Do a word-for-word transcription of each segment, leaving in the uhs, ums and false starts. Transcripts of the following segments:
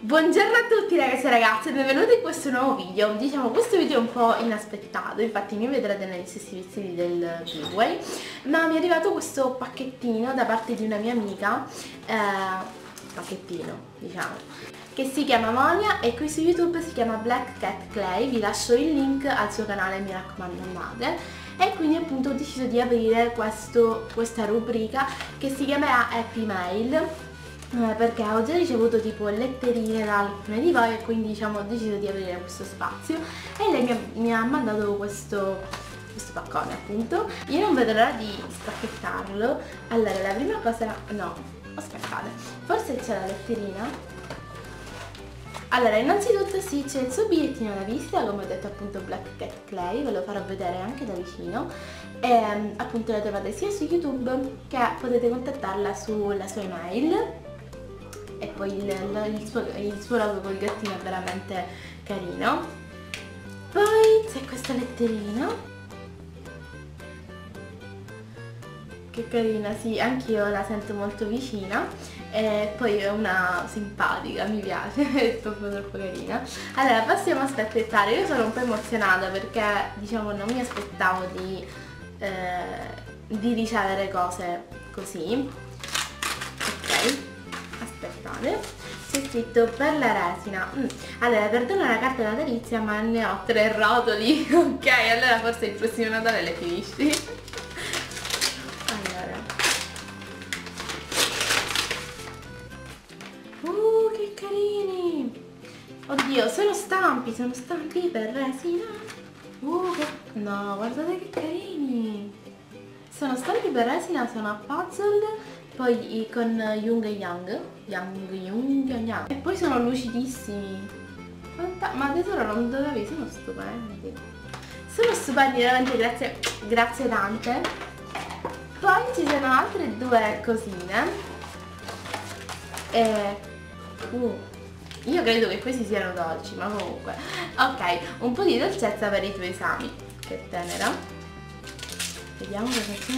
Buongiorno a tutti ragazzi e ragazze, benvenuti in questo nuovo video. Diciamo, questo video è un po' inaspettato, infatti mi vedrete negli stessi vestiti del giveaway, ma mi è arrivato questo pacchettino da parte di una mia amica, eh, pacchettino diciamo, che si chiama Monia e qui su YouTube si chiama Black Cat Clay. Vi lascio il link al suo canale, mi raccomando andate. E quindi appunto ho deciso di aprire questo, questa rubrica che si chiamerà Happy Mail, eh, perché ho già ricevuto tipo letterine da alcune di voi e quindi diciamo ho deciso di aprire questo spazio e lei mi ha, mi ha mandato questo, questo paccone appunto. Io non vedo l'ora di spacchettarlo. Allora la prima cosa, no, aspettate, forse c'è la letterina. Allora, innanzitutto sì, c'è il suo bigliettino da visita, come ho detto appunto Black Cat Clay, ve lo farò vedere anche da vicino. E appunto la trovate sia su YouTube che potete contattarla sulla sua email. E poi il, il, il, suo, il suo logo col gattino è veramente carino. Poi c'è questa letterina. Che carina, sì, anch'io la sento molto vicina. E poi è una simpatica, mi piace, è proprio troppo carina. Allora passiamo a spacchettare. Io sono un po' emozionata perché diciamo non mi aspettavo di, eh, di ricevere cose così. Ok, aspettate, c'è scritto per la resina. mm. Allora, perdono la carta natalizia ma ne ho tre rotoli. Ok, allora forse il prossimo Natale le finisci. Oddio, sono stampi, sono stampi per resina. Uh, che... No, guardate che carini. Sono stampi per resina, sono a puzzle, poi con Jung e Yang. Yang, Jung e Yang. E poi sono lucidissimi. Fanta... Ma tesoro non dovevi, sono stupendi. Sono stupendi, veramente, grazie, grazie tante. Poi ci sono altre due cosine. E... Uh. Io credo che questi siano dolci, ma comunque. Ok, un po' di dolcezza per i tuoi esami. Che tenera. Vediamo cosa c'è.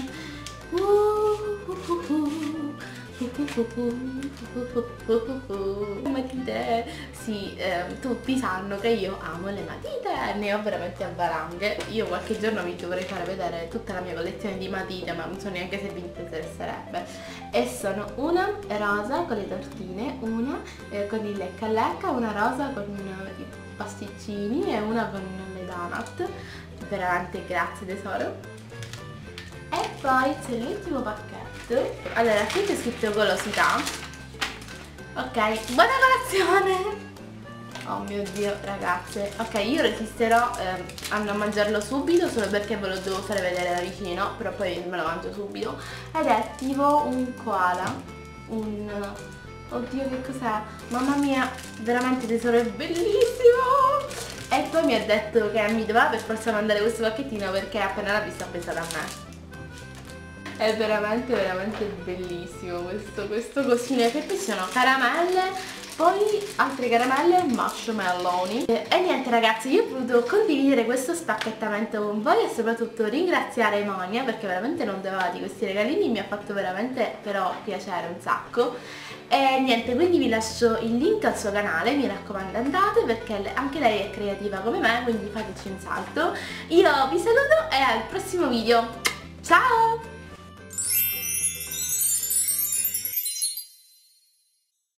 Matite. Sì, eh, tutti sanno che io amo le matite e ne ho veramente a valanghe. Io qualche giorno vi dovrei fare vedere tutta la mia collezione di matite, ma non so neanche se vi interesserebbe. E sono una rosa con le tortine, una eh, con il lecca lecca, una rosa con uh, i pasticcini e una con le donut. Veramente grazie tesoro. E poi c'è l'ultimo pacchetto. Allora, qui c'è scritto golosità. Ok, buona colazione! Oh mio Dio, ragazze. Ok, io resisterò eh, a non mangiarlo subito solo perché ve lo devo fare vedere da vicino, però poi me lo mangio subito. Ed è tipo un koala. Un... Oddio, che cos'è? Mamma mia, veramente tesoro, è bellissimo! E poi mi ha detto che mi doveva per forza mandare questo pacchettino perché appena l'ha visto ha pensato a me. È veramente veramente bellissimo questo, questo cosino. Che poi sono caramelle, poi altre caramelle e marshmallowni. E, e niente ragazzi, io ho voluto condividere questo spacchettamento con voi e soprattutto ringraziare Monia perché veramente non doveva di questi regalini, mi ha fatto veramente però piacere un sacco. E niente, quindi vi lascio il link al suo canale, mi raccomando andate perché anche lei è creativa come me, quindi fateci un salto. Io vi saluto e al prossimo video, ciao!